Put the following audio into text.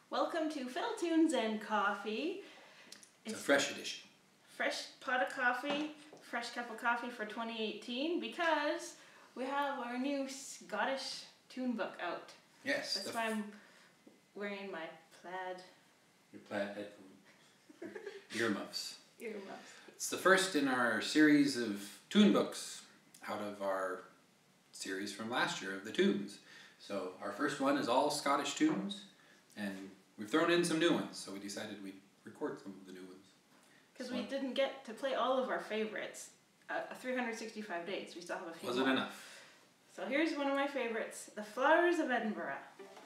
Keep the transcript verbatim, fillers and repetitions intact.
Welcome to Fiddle Tunes and Coffee. It's, it's a fresh edition. Fresh pot of coffee, fresh cup of coffee for twenty eighteen because we have our new Scottish tune book out. Yes. That's why I'm wearing my plaid. Your plaid headphones. Earmuffs. Earmuffs. It's the first in our series of tune books out of our series from last year of the tunes. So our first one is all Scottish tunes, and we've thrown in some new ones, so we decided we'd record some of the new ones. Because so, we didn't get to play all of our favorites. Uh, three hundred sixty-five days, we still have a few Wasn't more. enough. So here's one of my favorites, The Flowers of Edinburgh.